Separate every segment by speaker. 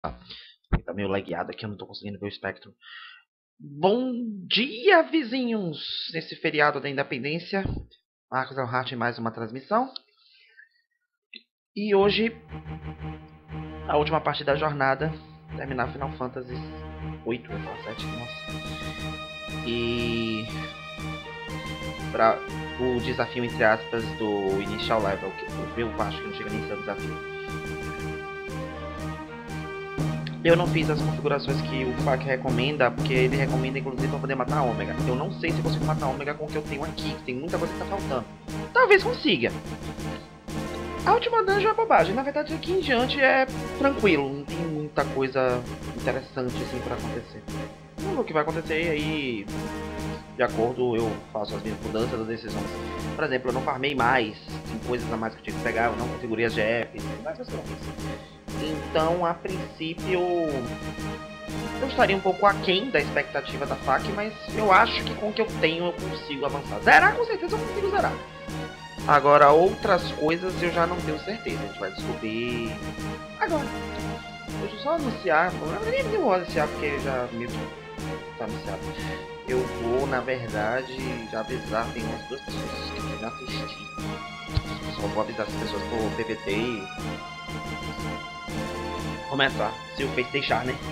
Speaker 1: Tá meio lagueado aqui, eu não tô conseguindo ver o espectro. Bom dia, vizinhos! Nesse feriado da Independência, Marcos Elhart em mais uma transmissão. E hoje, a última parte da jornada, terminar Final Fantasy 8, 7, nossa. E para o desafio, entre aspas, do Initial Level, que eu acho que não chega nem a ser o desafio. Eu não fiz as configurações que o FAQ recomenda, porque ele recomenda inclusive para poder matar a Ômega. Eu não sei se eu consigo matar a Ômega com o que eu tenho aqui, que tem muita coisa que tá faltando. Talvez consiga. A última dungeon é bobagem, na verdade aqui em diante é tranquilo, não tem muita coisa interessante assim pra acontecer. Vamos ver o que vai acontecer aí, de acordo eu faço as minhas mudanças das decisões. Por exemplo, eu não farmei mais, tem coisas a mais que eu tinha que pegar, eu não configurei as GFs, mais coisas que eu não fiz. Então, a princípio, eu estaria um pouco aquém da expectativa da FAQ, mas eu acho que com o que eu tenho eu consigo avançar. Zerar, com certeza eu consigo zerar. Agora, outras coisas eu já não tenho certeza, a gente vai descobrir agora. Deixa eu só anunciar, nem vou anunciar porque já meio que tá anunciado. Eu vou, na verdade, já avisar, tem umas duas pessoas que querem assistir. Só vou avisar as pessoas por PPT e começar, se o Face deixar, né?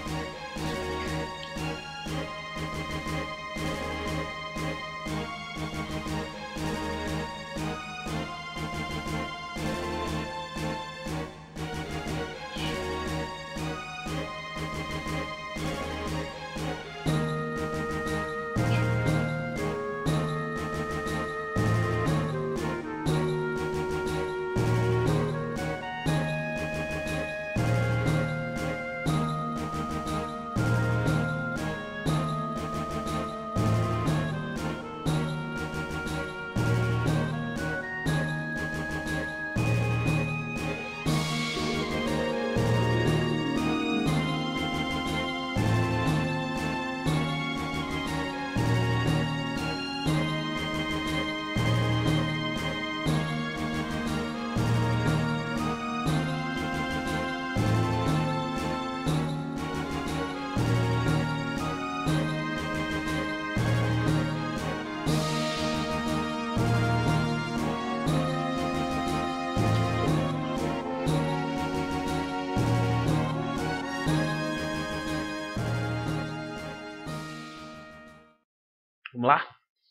Speaker 1: Vamos lá?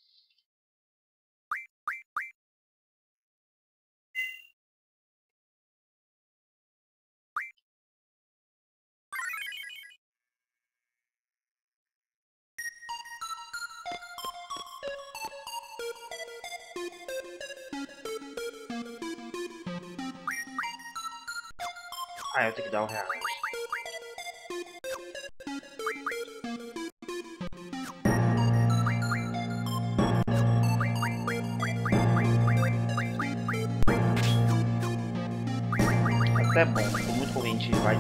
Speaker 1: Ah, eu tenho que dar o real. Até bom, tô muito corrente, vai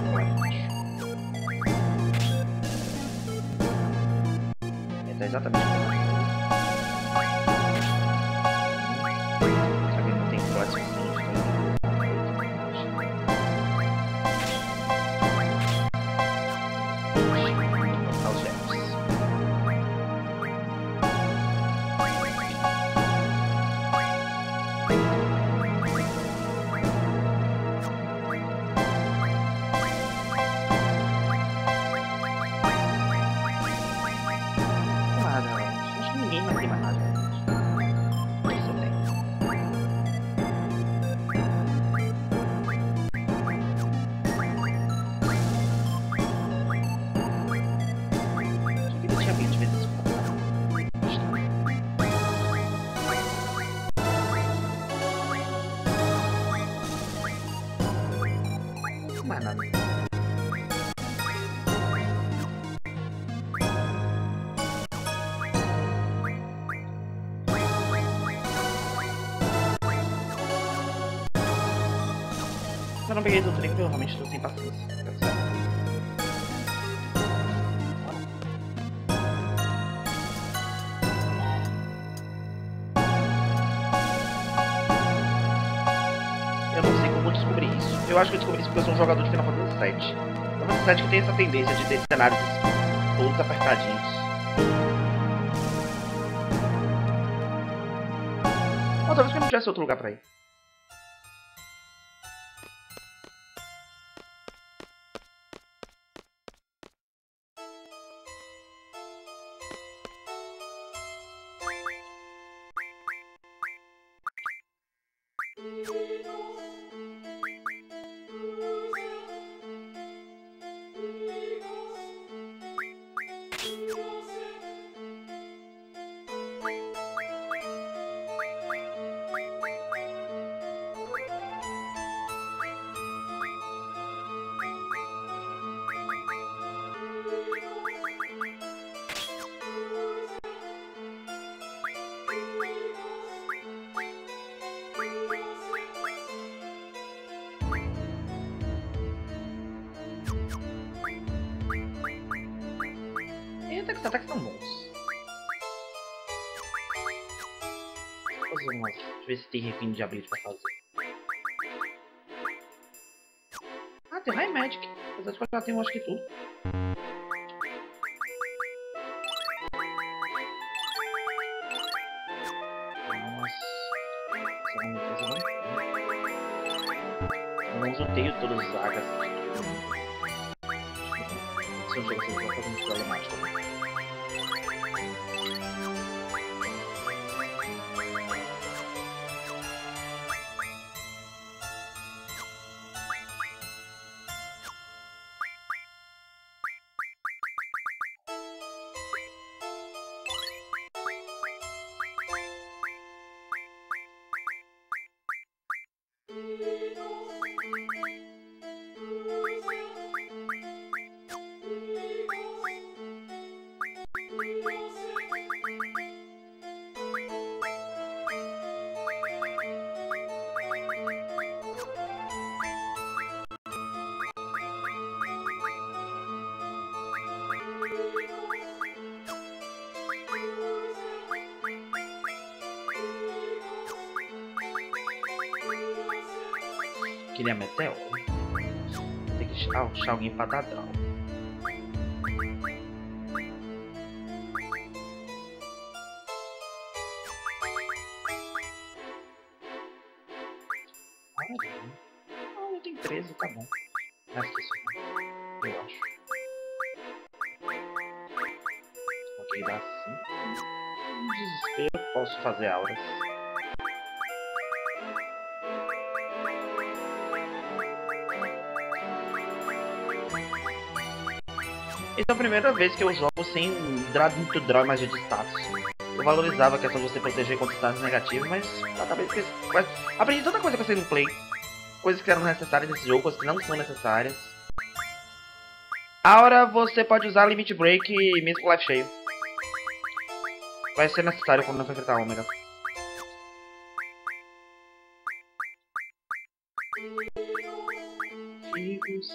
Speaker 1: tá exatamente como aqui não tem próximo. Eu não peguei do trem porque eu realmente estou sem paciência. Eu não sei como descobrir isso. Eu acho que eu descobri isso porque eu sou um jogador de Final Fantasy VII. Uma cidade que tem essa tendência de ter cenários todos apertadinhos. Ou talvez que eu não tivesse outro lugar pra ir. Eita, que os ataques são bons. Vou fazer umas... Deixa eu ver se tem refino de habilidade pra fazer. Ah, tem High Magic. Apesar de que eu já tenho, acho que tudo. Eu não sorteio todas as zagas. Se eu jogar assim, vai fazer um problemático também. Queria meteoro. Tem que achar alguém pra dar draw. Ah, eu tenho 13, tá bom. Mas que isso, eu acho. Ok, dá 5. No desespero, posso fazer auras. Essa é a primeira vez que eu jogo sem muito draw mais de status. Eu valorizava a questão de você proteger contra status negativos, mas acabei de aprendi tanta coisa com essa gameplay. Coisas que eram necessárias nesse jogo, coisas que não são necessárias. Aura você pode usar Limit Break mesmo com life cheio. Vai ser necessário quando não for enfrentar a Ômega. Figos.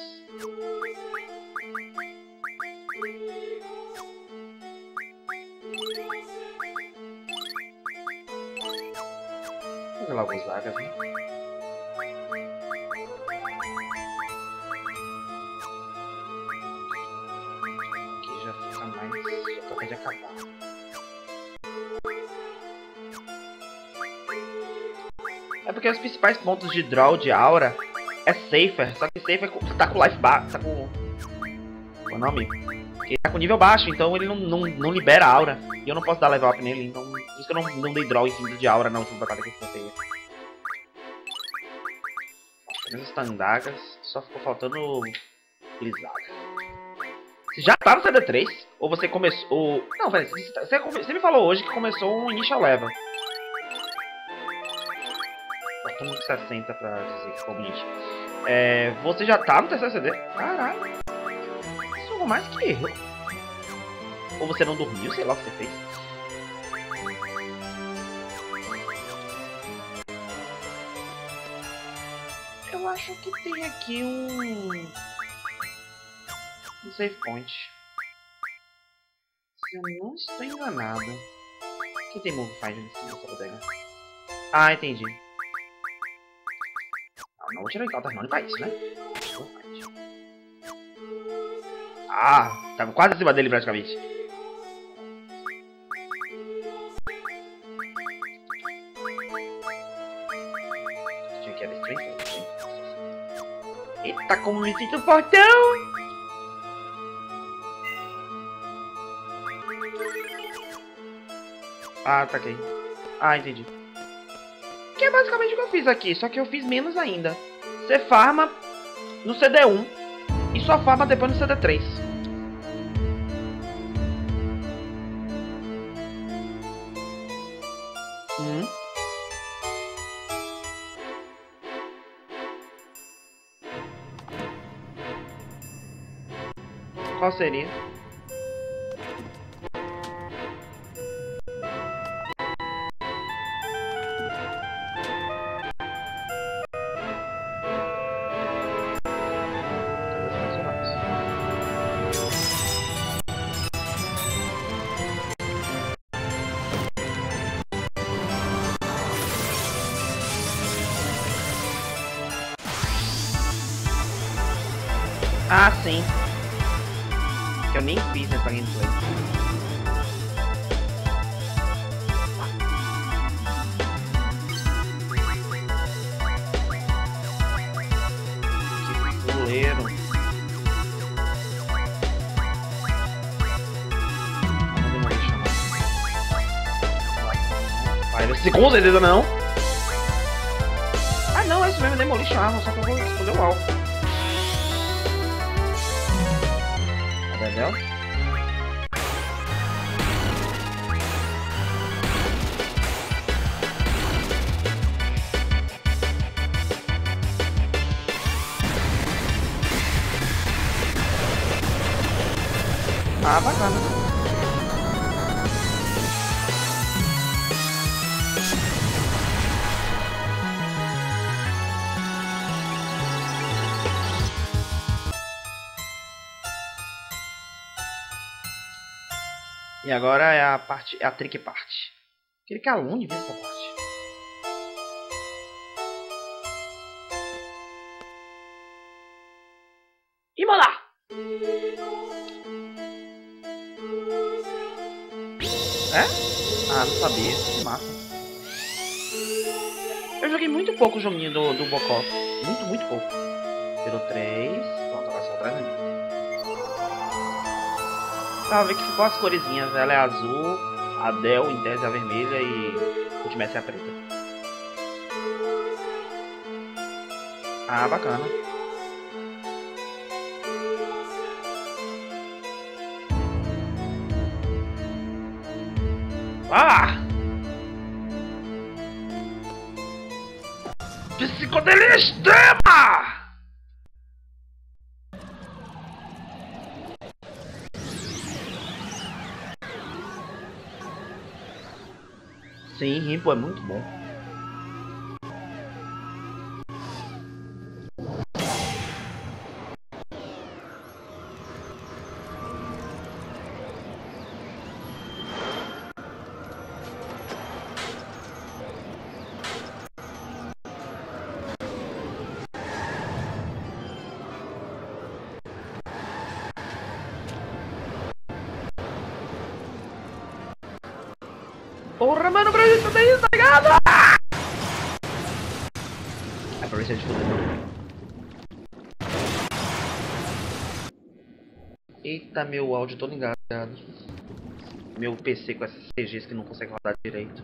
Speaker 1: Vamos lá alguns zagas, né? Aqui já fica mais... já acabei de acabar. É porque os principais pontos de draw de aura é Safer, só que Safer tá com life baixo, tá com... qual é o nome? Ele tá com nível baixo, então ele não libera aura. E eu não posso dar level up nele, então por isso que eu não dei draw infinito de aura na última batalha que eu enfrentei. As Tandagas, só ficou faltando Blizaga. Você já tá no CD3? Ou você começou... Não, velho, você me falou hoje que começou um Initial Level. Faltando 60 pra dizer que ficou bonito. Você já tá no terceiro CD? Caralho. Isso jogou mais que eu. Ou você não dormiu, sei lá o que você fez. Eu acho que tem aqui um save point. Se eu não estou enganado. Aqui tem move find em cima dessa bodega. Ah, entendi. Não vou tirar o Encounter não pra isso, né? Move find. Ah, tava quase em cima dele praticamente. Tinha que era estranho. Eita, como me sinto fortão! Ah, tá aqui. Ah, entendi. Que é basicamente o que eu fiz aqui, só que eu fiz menos ainda. Você farma no CD1 e só farma depois no CD3. Hum. Qual seria? Ah, sim. Que eu nem fiz nessa gameplay. Que fuleiro. Vai, com certeza não. Ah não, é isso mesmo, Demolition Armor, só que eu vou escolher o alvo. Entendeu? Ah, bacana. E agora é a parte, é a trick parte. Queria que a Lune visse essa parte. Imola! É? Ah, não sabia. Que massa. Eu joguei muito pouco o joguinho do Bocó. Muito pouco. Virou 3. Pronto, agora só atrás aí. Tá, ver que ficou as coresinhas. Ela é azul, a Del em tese é a vermelha e o Ultimate é a preta. Ah, bacana. Ah! Psicodelia extrema! Sim, Rimpo é muito bom. Porra, mano, pra gente fazer isso, tá ligado? É pra ver se a gente fuder. Eita, meu áudio todo engasgado. Meu PC com essas CGs que não consegue rodar direito.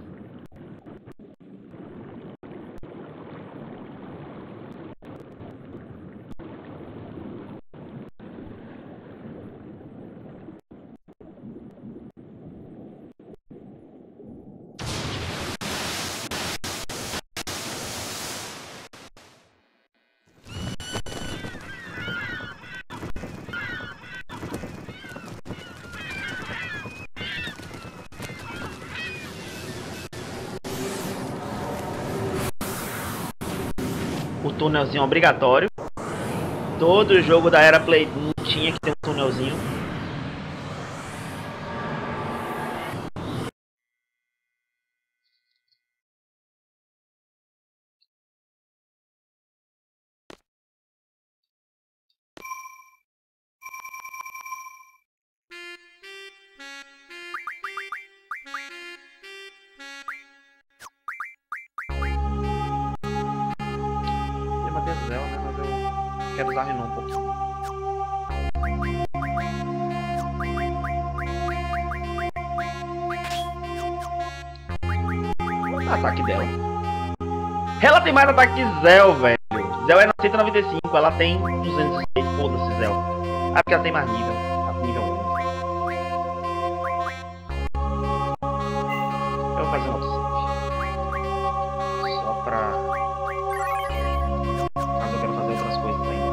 Speaker 1: O túnelzinho obrigatório. Todo jogo da era Play 1 tinha que ter um túnelzinho. quero usar Renan um pouquinho. Ataque dela. Ela tem mais ataque que Zell, velho. Zell é na 195, ela tem 206. Foda-se, Zell. Ah, porque ela tem mais nível. Nível 1. Eu vou fazer um outro save. Só pra... Mas eu quero fazer outras coisas ainda.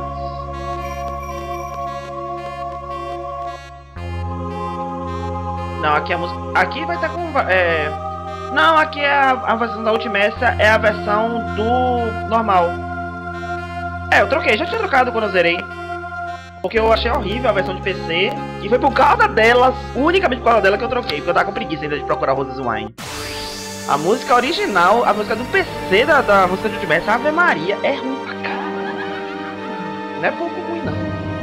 Speaker 1: Não, aqui a música... Aqui vai estar com... Não, aqui é a versão da última, essa é a versão do normal. Eu troquei, já tinha trocado quando eu zerei. Porque eu achei horrível a versão de PC. E foi por causa delas, unicamente por causa dela que eu troquei. Porque eu tava com preguiça ainda de procurar Roses Wine. A música original, a música do PC da música de Ultimate, Ave Maria, é ruim pra caramba. Não é pouco ruim, não.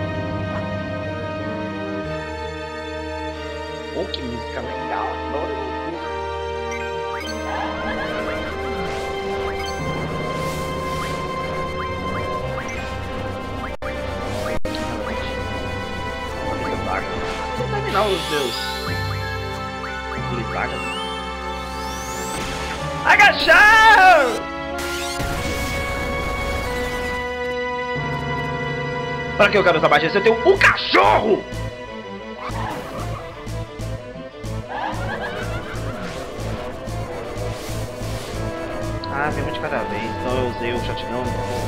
Speaker 1: Pô, que música legal, adoro. Vou terminar os meus Blizaga. Agachar! Pra que eu quero essa magia se eu tenho um cachorro? Ah, vem um de cada vez. Então eu usei o shotgun.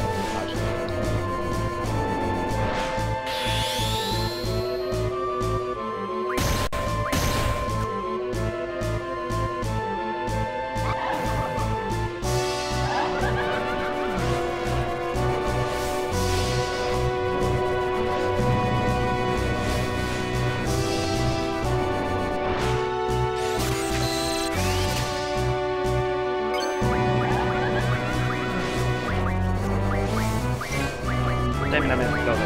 Speaker 1: Terminar minha prova.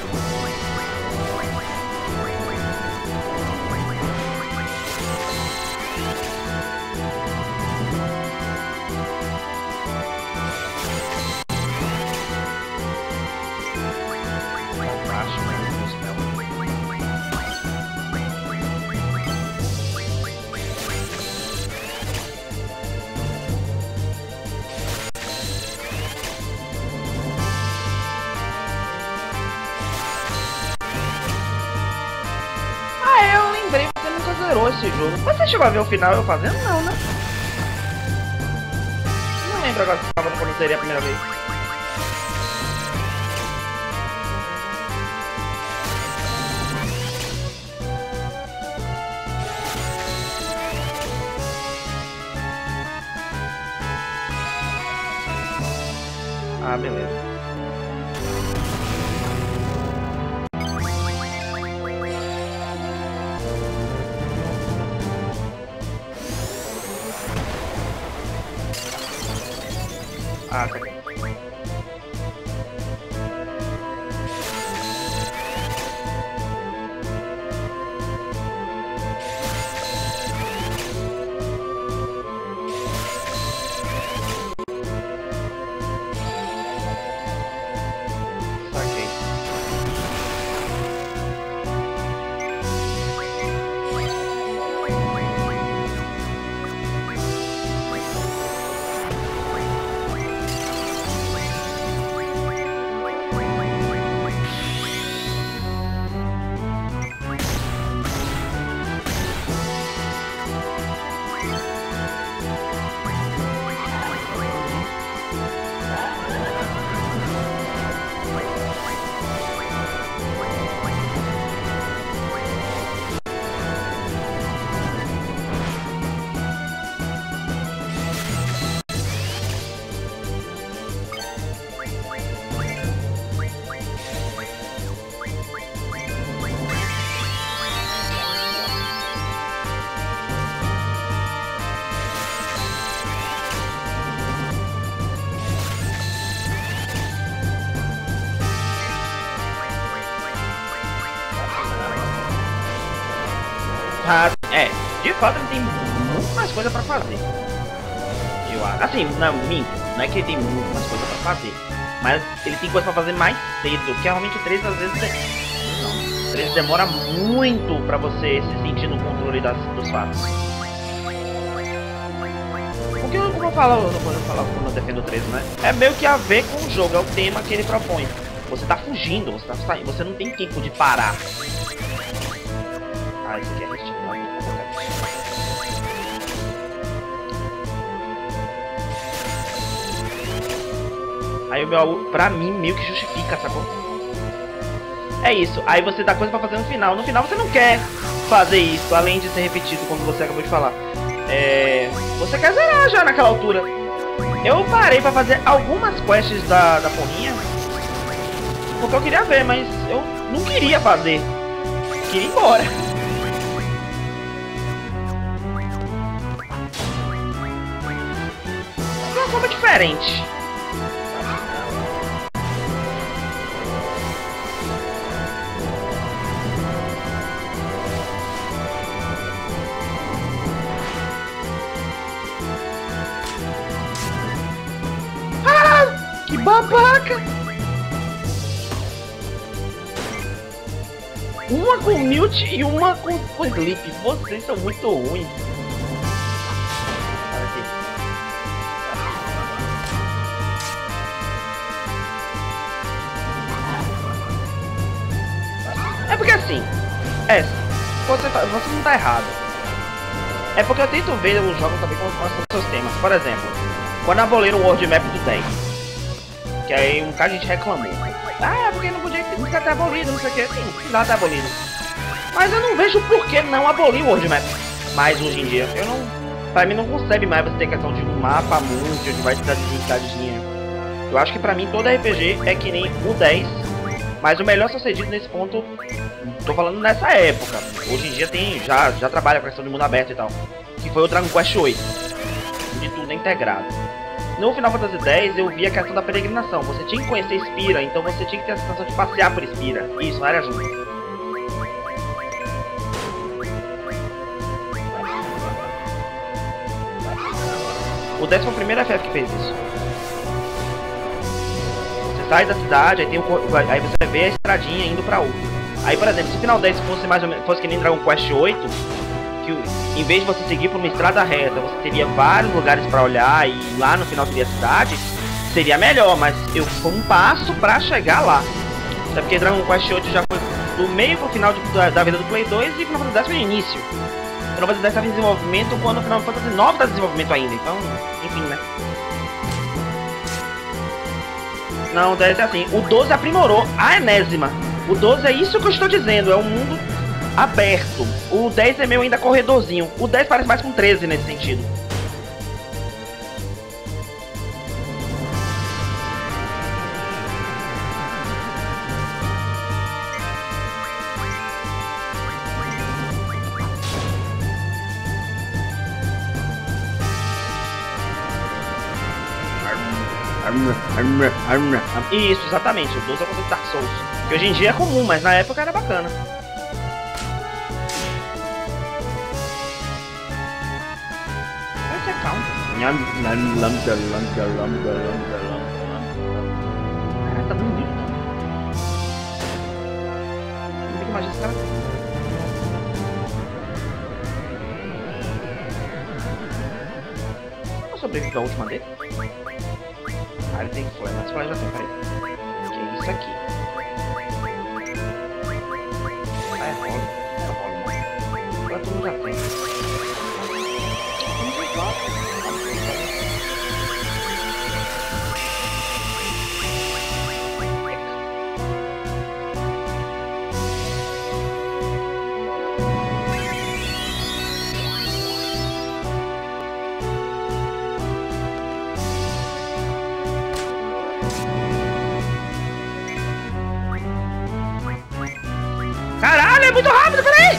Speaker 1: Zerou esse jogo. Você chegou a ver o final eu fazendo? Não, né? Não lembro agora se estava quando eu zerei a primeira vez. Ah, beleza. Ah, tá bem. Saquei. De fato ele tem muito mais coisa pra fazer. Eu acho. Assim, não é que ele tem muito mais coisa pra fazer. Mas ele tem coisa pra fazer mais cedo, porque realmente o 3 às vezes não. O 3 demora muito pra você se sentir no controle dos fatos. Porque como eu falo quando eu defendo o 13, né? É meio que a ver com o jogo, é o tema que ele propõe. Você tá fugindo, você tá saindo, você não tem tempo de parar. Ah, isso aqui é restituir. Aí o meu, pra mim, meio que justifica, sacou? É isso, aí você dá coisa pra fazer no final. No final você não quer fazer isso, além de ser repetido, como você acabou de falar. Você quer zerar já naquela altura. Eu parei pra fazer algumas quests da porrinha, porque eu queria ver, mas eu não queria fazer. Eu queria ir embora. De uma forma diferente. Que babaca! Uma com mute e uma com sleep. Vocês são muito ruins. É porque assim, você não tá errado. É porque eu tento ver os jogos também com são seus temas. Por exemplo, quando aboliram o World Map do 10, que aí um cara a gente reclamou. Ah, é porque não podia ter abolido, não sei o que. Sim, precisava ter abolido. Mas eu não vejo por que não abolir o World Map. Mas hoje em dia, eu não. Pra mim não concebe mais você ter questão de um mapa mundo, onde vai ter cidadezinha. Eu acho que pra mim todo RPG é que nem o 10. Mas o melhor sucedido nesse ponto, tô falando nessa época. Hoje em dia tem, já trabalha com a questão de mundo aberto e tal. Que foi o Dragon Quest 8. De tudo é integrado. No Final Fantasy X eu vi a questão da peregrinação. Você tinha que conhecer Spira, então você tinha que ter a sensação de passear por Spira. Isso, não era junto. O 10 foi o primeiro FF que fez isso. Você sai da cidade, aí você vê a estradinha indo pra outra. Aí, por exemplo, se o Final 10 fosse mais ou menos, fosse que nem Dragon Quest 8, que em vez de você seguir por uma estrada reta, você teria vários lugares pra olhar e lá no final teria a cidade, seria melhor, mas foi um passo pra chegar lá. Até porque Dragon Quest 8 já foi do meio pro final da vida do Play 2 e Final Fantasy X foi no início. Final Fantasy X estava em desenvolvimento quando o Final Fantasy 9 está em desenvolvimento ainda, então, enfim, né? Não, o 10 é assim, o 12 aprimorou a enésima. O 12 é isso que eu estou dizendo, é um mundo aberto. O 10 é meio ainda corredorzinho. O 10 parece mais com 13 nesse sentido. Isso, exatamente. O 12 é o conceito de Dark Souls. Que hoje em dia é comum, mas na época era bacana. Vai ser calmo. Ah, tá bonito. Como é que imagina esse cara? Eu sobrevivi da última dele? Ah, ele tem flare, mas flare já tem, peraí. Que é isso aqui? Ah, é rola. É rola. Agora todo mundo já tem. Não tem flare. Caralho, é muito rápido, peraí!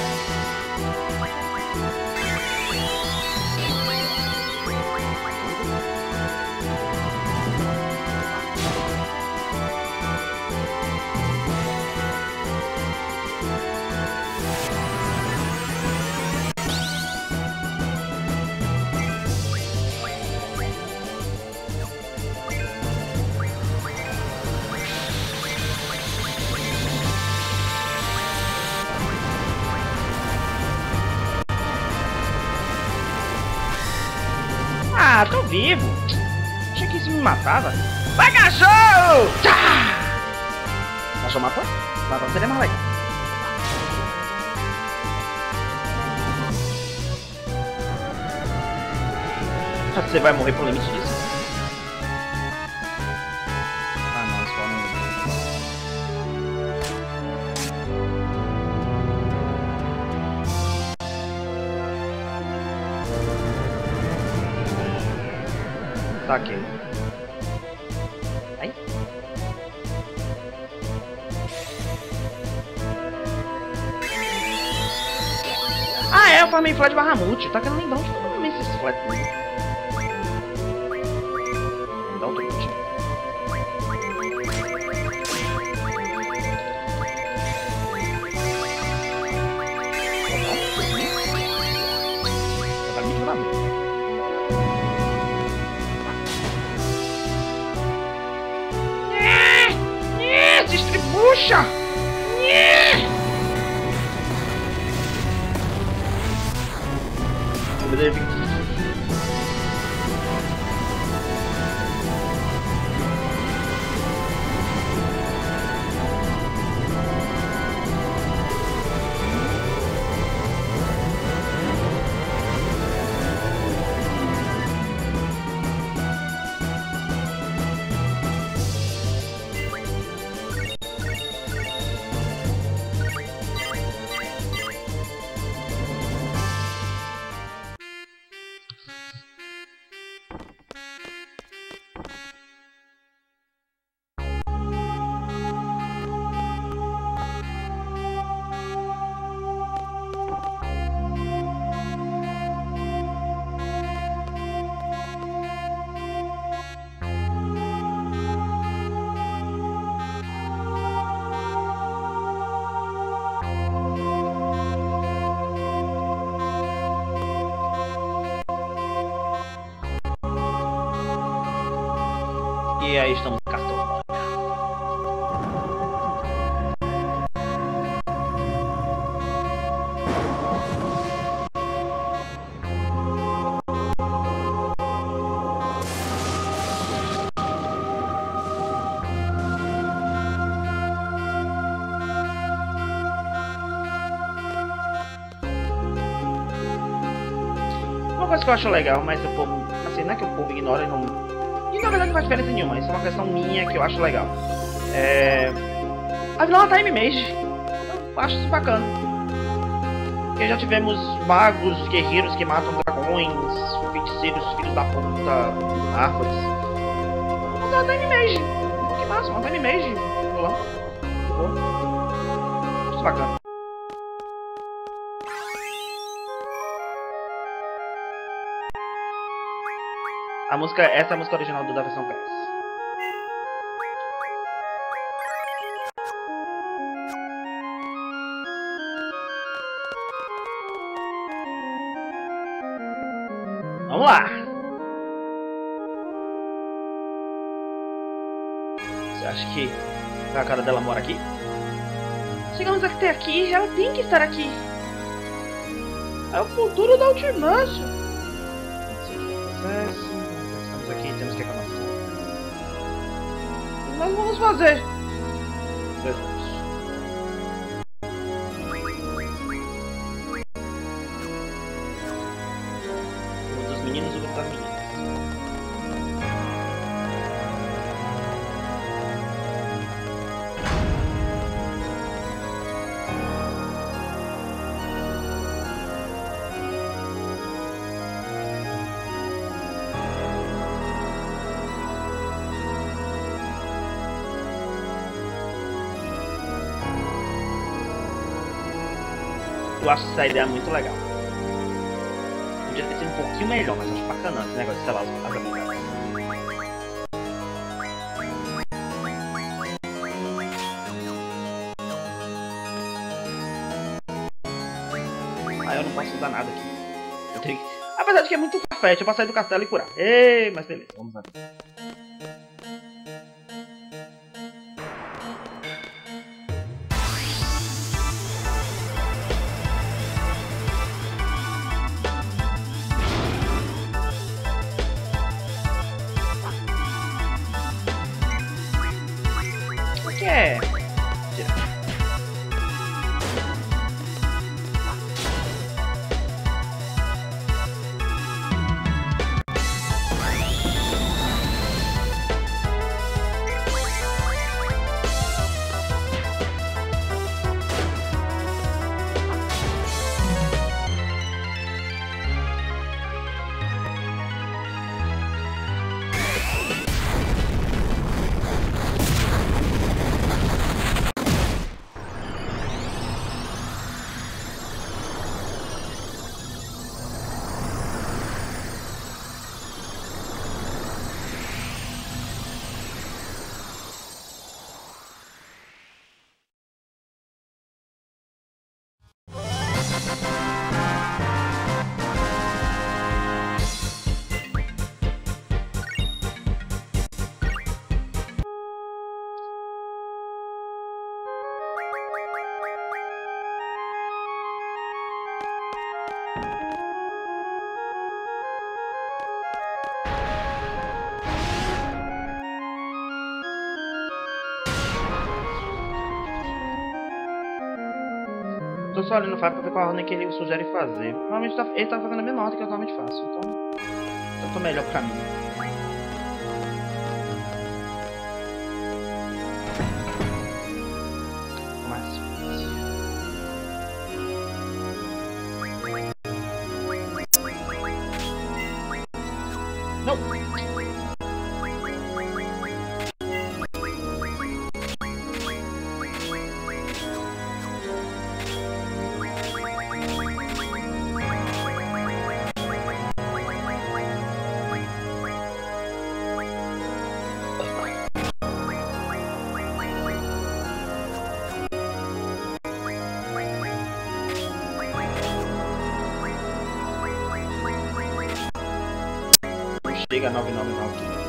Speaker 1: Ah, tô vivo. Achei que isso me matava. Vai, cachorro! Tchá! Cachorro matou? Matou seria mais legal. Você vai morrer por limite disso? Ah, não, só não. Saquei. Aí. Ah, é, eu farmei flat Bahamut. Tá querendo lembrar onde que eu farmei esses flat. Dá outro boot. Tá me ajudando. Distribuixa! E aí estamos em Castlevania. Uma coisa que eu acho legal, mas o povo, assim, não é que o povo ignora e não... E na verdade não faz diferença nenhuma, isso é uma questão minha que eu acho legal. A vilã tá M-Mage. Eu acho isso bacana. Porque já tivemos magos, guerreiros que matam dragões, feiticeiros, filhos da puta, árvores. Mas ela tá M-Mage. Que massa, ela tá M-Mage. Vilã. Acho isso bacana. Essa é a música original da versão PS. Vamos lá! Você acha que a cara dela mora aqui? Chegamos até aqui, ela tem que estar aqui. É o futuro da Ultimácio. Estamos aqui, temos que acabar. O que nós vamos fazer? Vamos. Um dos meninos e o grupo das meninas. Eu acho essa ideia muito legal. Podia ter sido um pouquinho melhor, mas acho bacana esse negócio de selar as habilidades. Ah, eu não posso usar nada aqui. Eu tenho que... Apesar de que é muito farfetch, eu posso sair do castelo e curar. Ei, mas beleza, vamos lá. Tô só olhando o Fábio pra ver qual a ordem que ele sugere fazer. Provavelmente ele tá fazendo a mesma ordem que eu normalmente faço, então eu tô melhor pro caminho. Mais fácil. Não! Chega 999.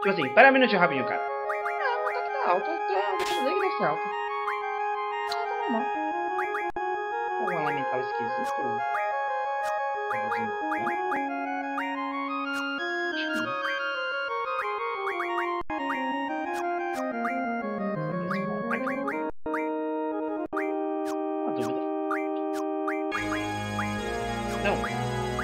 Speaker 1: Tipo assim, pera um minutinho rapidinho, cara. Ah, mas tá que tá alto. Tá, nem que deve ser alto. Tá normal. Um elemental esquisito. Acho que não. Uma dúvida. Não.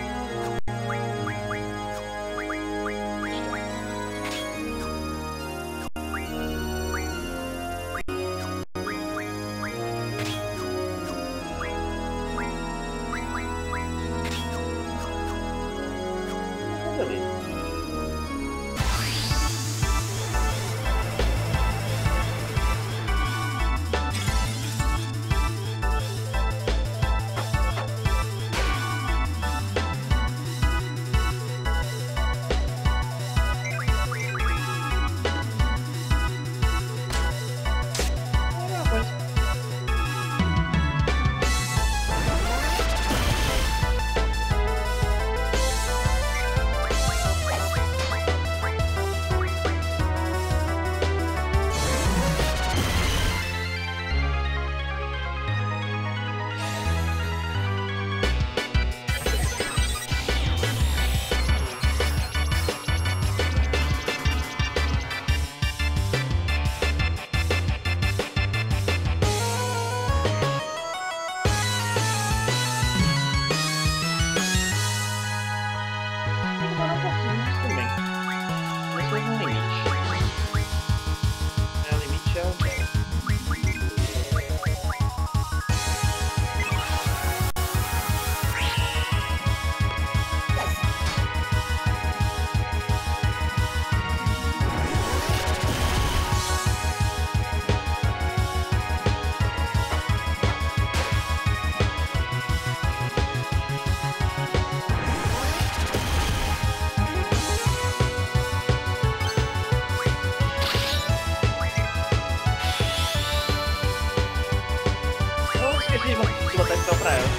Speaker 1: De botar spell pra ela.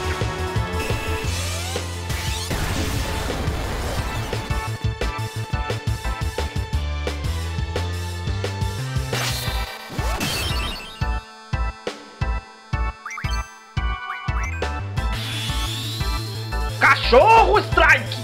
Speaker 1: Cachorro Strike!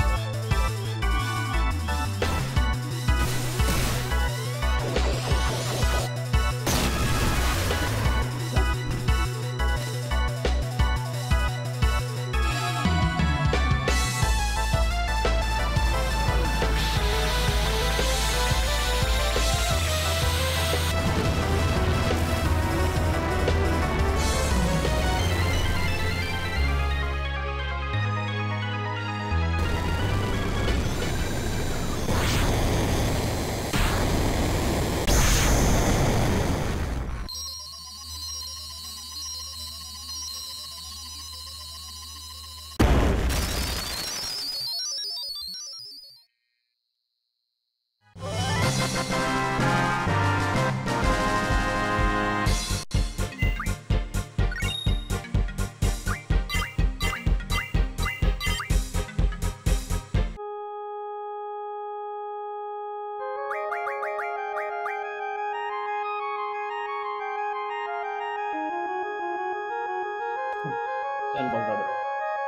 Speaker 1: Eu não posso dar droga.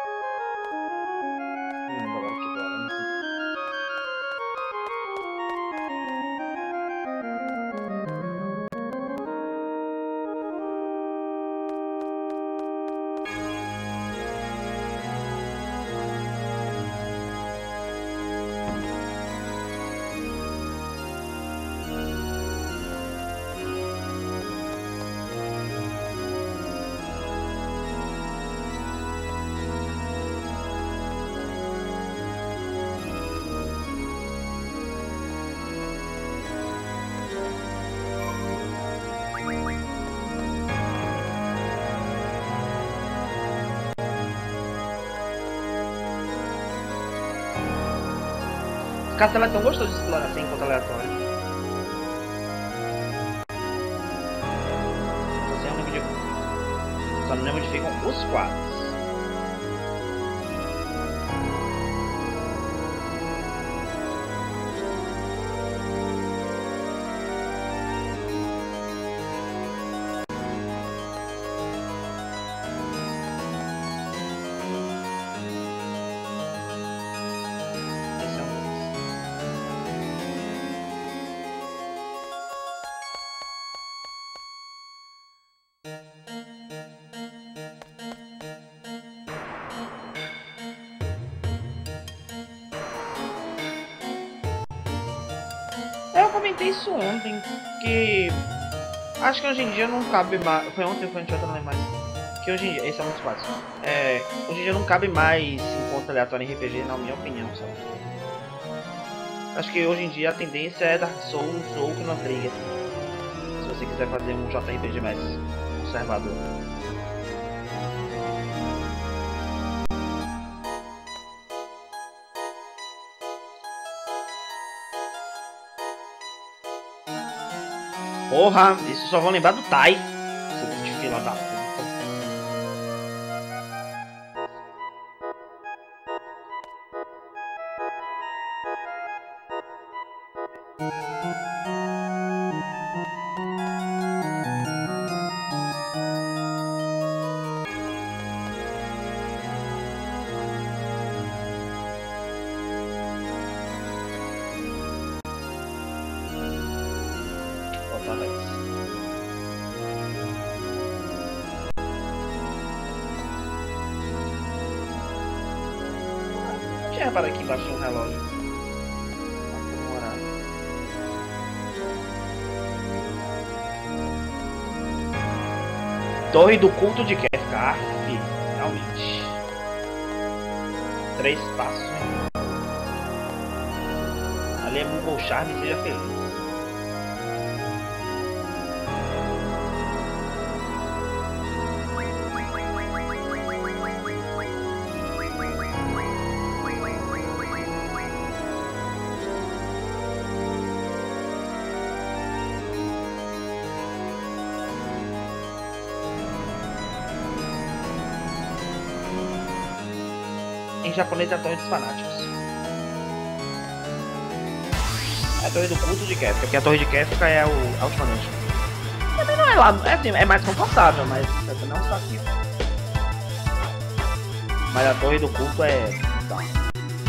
Speaker 1: Não lembro agora o que que era, não sei. Esse castelo é tão gostoso de explorar assim enquanto aleatório. Só não lembro onde ficam os quadros. comentei isso ontem, que acho que hoje em dia não cabe mais. Foi ontem ou foi antes, eu não lembro mais. Que hoje em dia, esse é muito fácil. Hoje em dia não cabe mais encontro aleatório em RPG, na minha opinião, sabe? Acho que hoje em dia a tendência é Dark Souls ou Chrono Trigger. Se você quiser fazer um JRPG mais conservador. Porra, isso só vão lembrar do Tai. Seu filho da puta. Faltava isso. Não tinha reparado aqui embaixo de um relógio. Torre do culto de Kefka, finalmente. 3 passos. Ali é Google Charme, seja feliz. Em japonês é a Torre dos Fanáticos. É a Torre do Culto de Kefka, porque a Torre de Kefka é a última noite. Também não é lá, é mais confortável, mas não está aqui. Mas a Torre do Culto é... Tá.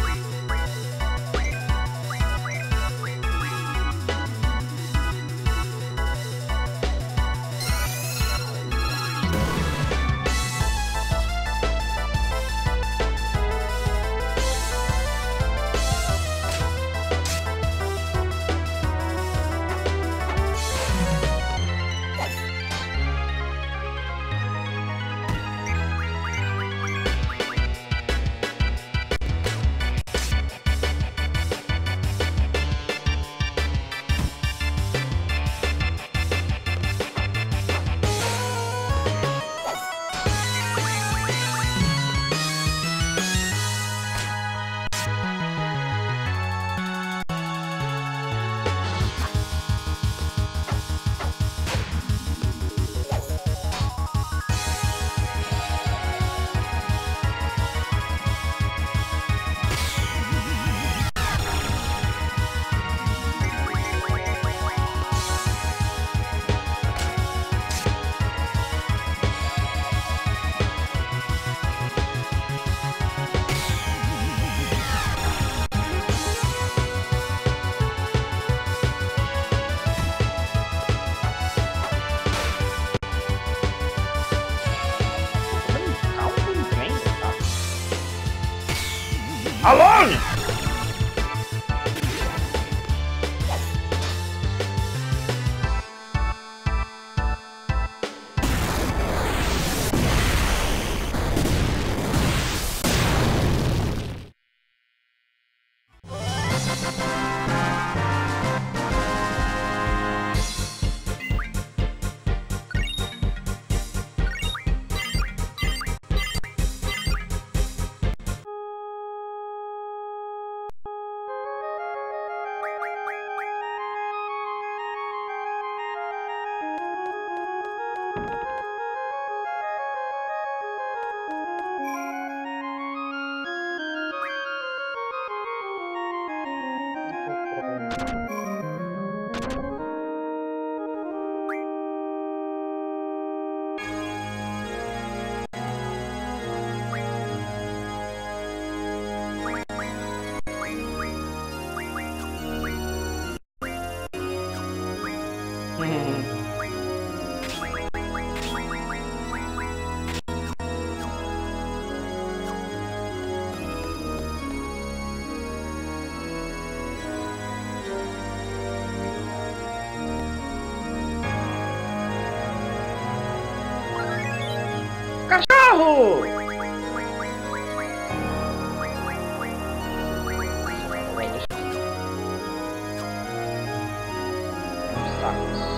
Speaker 1: Alô? carro! Obstáculos.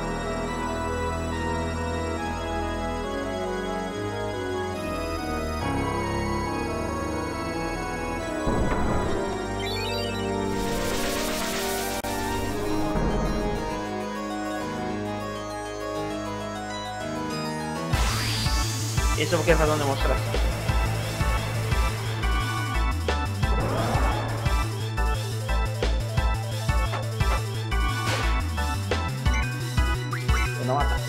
Speaker 1: Esse eu vou querer fazer uma demonstração. Eu não ataco.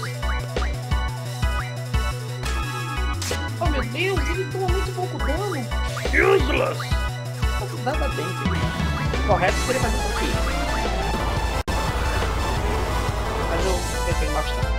Speaker 1: Oh meu Deus, ele toma muito pouco dano. Useless! Nada bem, filho. Correto seria fazer um pouquinho. Mas eu pensei bastante.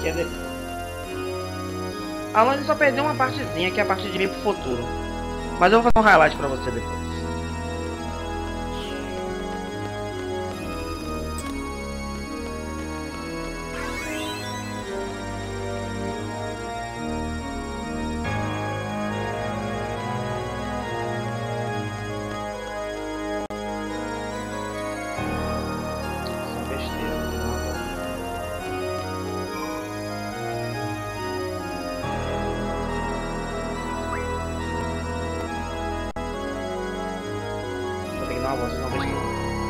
Speaker 1: aqui é depois. A Alane só perdeu uma partezinha, que é a parte de mim pro futuro. Mas eu vou fazer um highlight pra você depois. São besteiras, não. Vou ter que dar uma volta, senão besteira.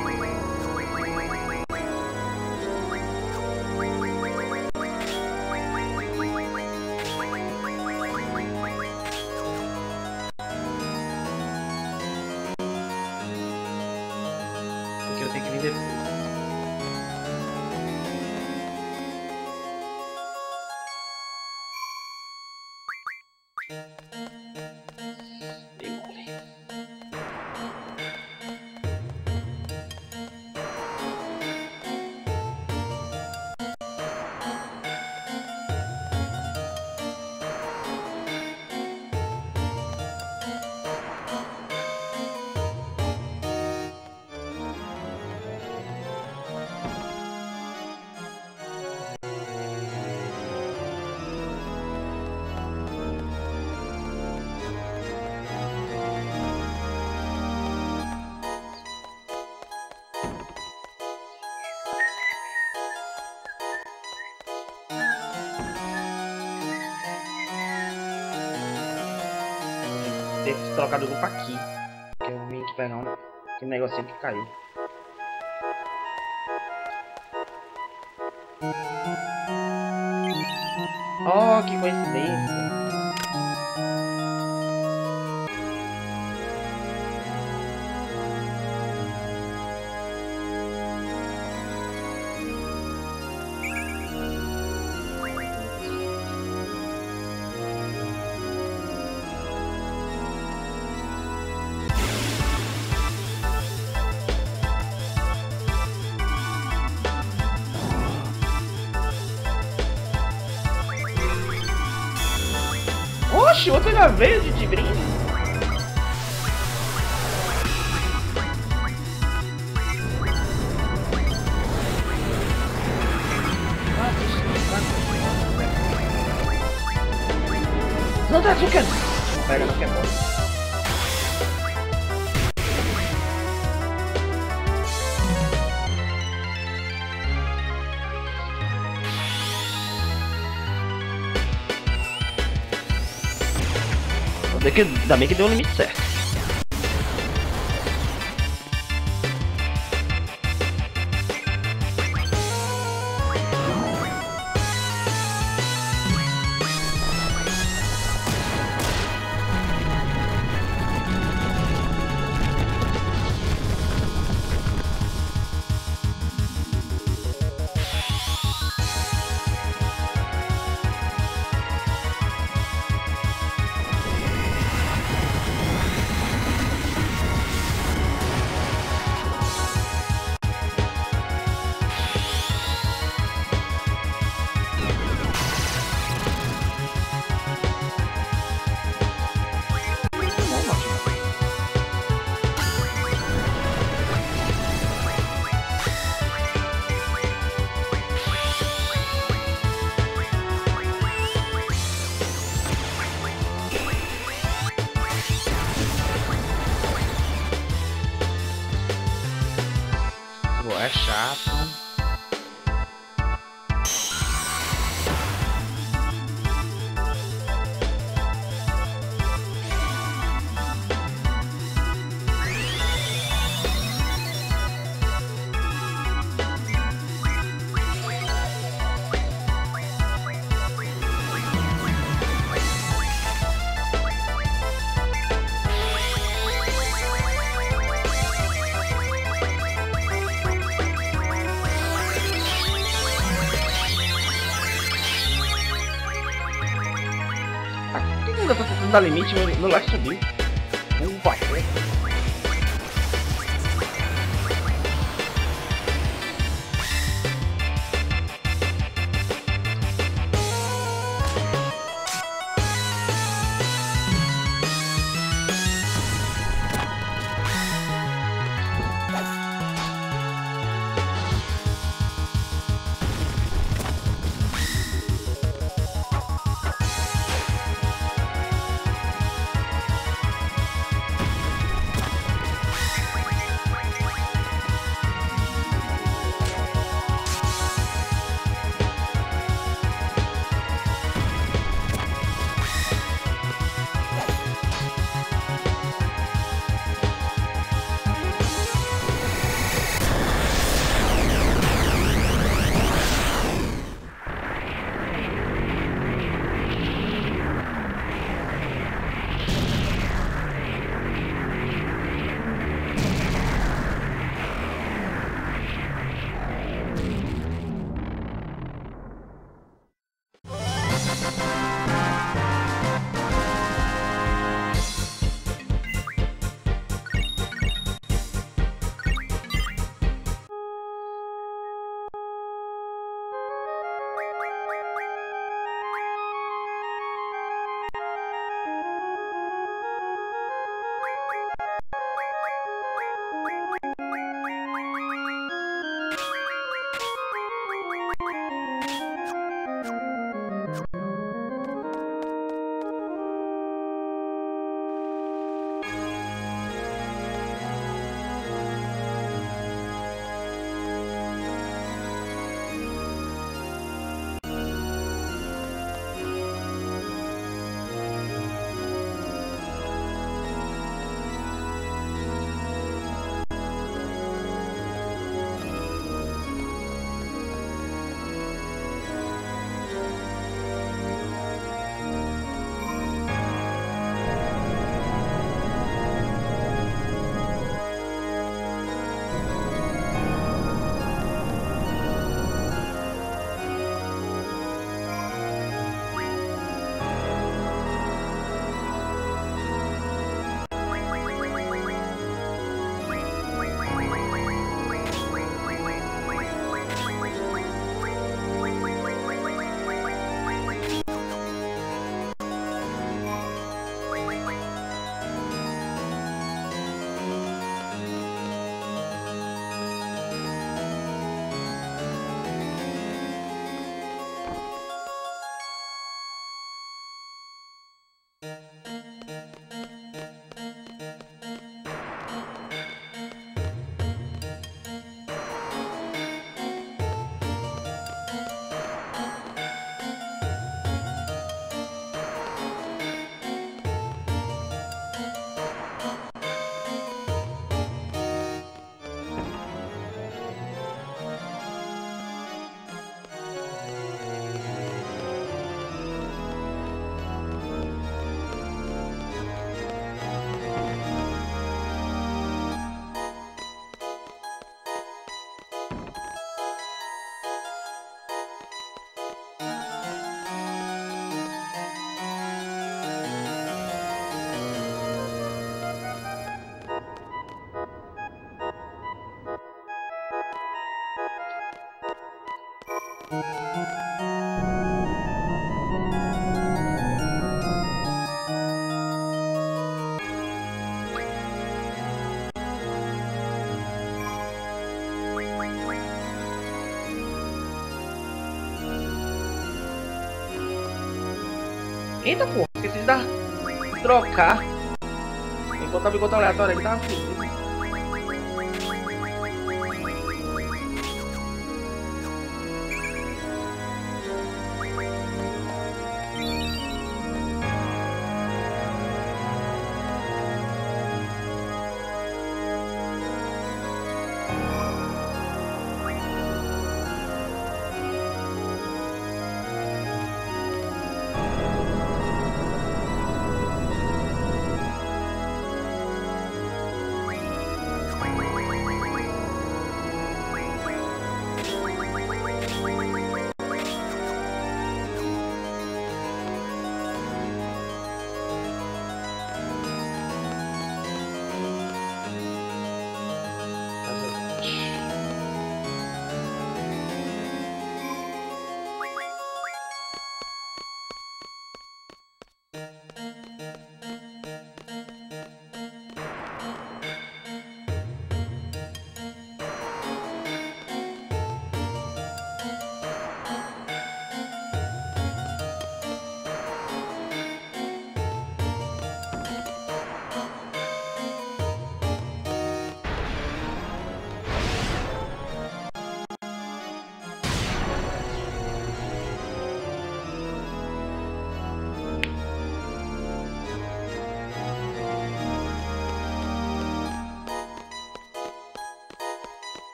Speaker 1: Porque eu tenho que vir depois. Dei mole. Ter trocado o grupo aqui. Porque eu vim aqui pegar aquele negocinho que caiu. Oh, que coincidência. Oxi, outro já veio de brinde. Não tá ficando. Pega, não quer bola. Ainda bem que deu o limite certo. Pô, é chato. Ainda tô tentando dar limite, meu life subiu. Vai. Eita porra, esqueci de dar. Trocar. Enquanto a bigota aleatória ele tá assim.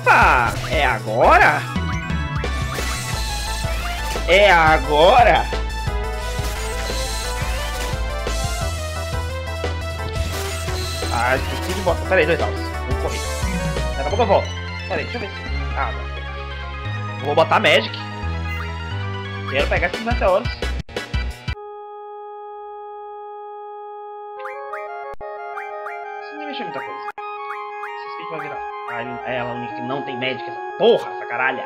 Speaker 1: Opa! É agora? É agora? Ah, esqueci de botar. Pera aí, 2 altos. Vamos correr. Daqui a pouco eu volto. Pera aí, deixa eu ver. Ah, tá. Vou botar Magic. Quero pegar esses meteoros. Isso nem mexeu muita coisa. Esse speed vai virar. Ah, é ela a única que não tem Magic. Essa porra, essa caralha.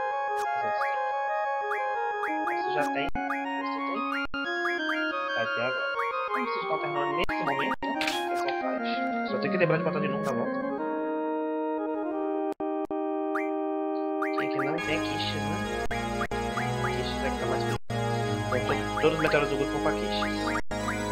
Speaker 1: Você já tem. Você tem. Vai ter agora. Não precisa de alternar nesse momento. É só faz. Só tem que lembrar de botar de novo na volta. Quem que não tem Quiches, né? Quiches é que tá mais bonito. Então, todos os meteoros do grupo vão pra Quiches.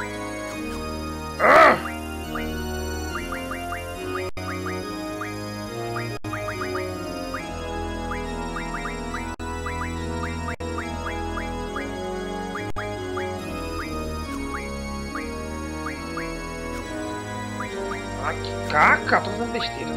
Speaker 1: Ah, que caca! Tô fazendo besteira.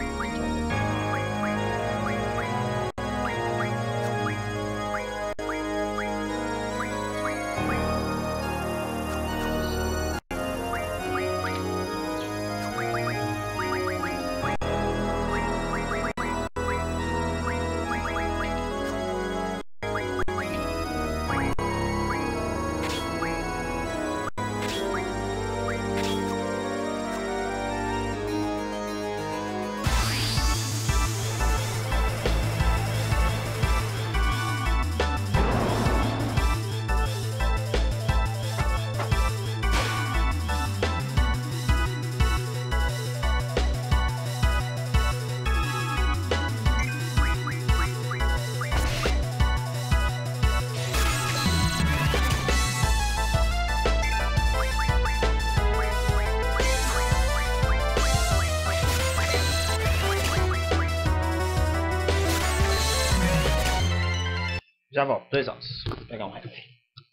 Speaker 1: Já volto, 2 altos. Vou pegar um rifle.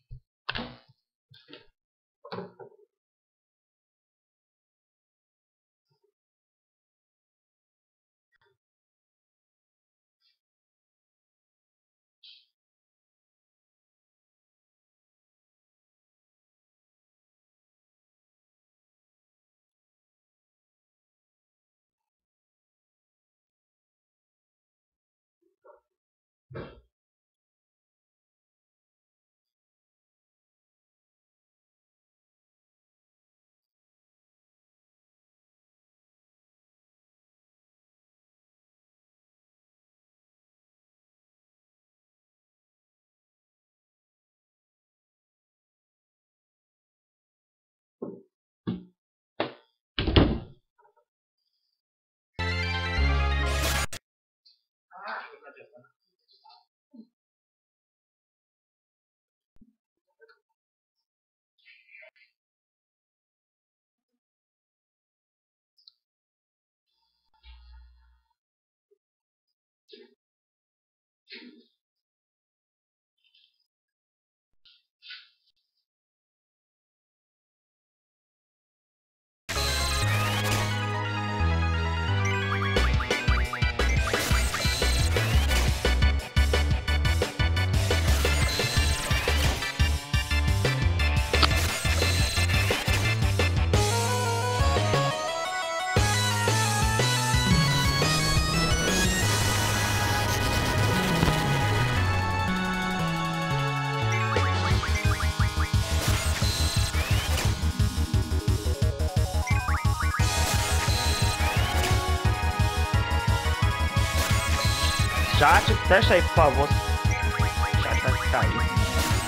Speaker 1: Chat, testa aí, por favor. Chat vai cair.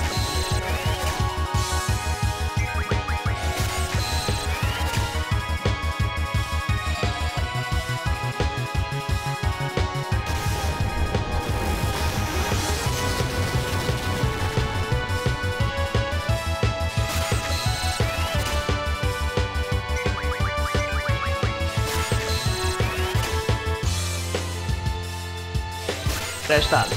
Speaker 1: Testado.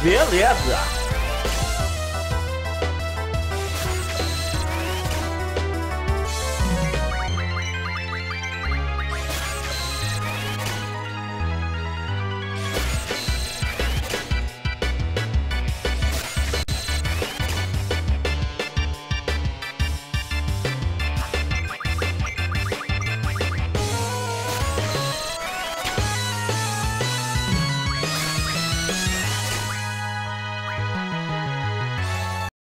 Speaker 2: Beleza.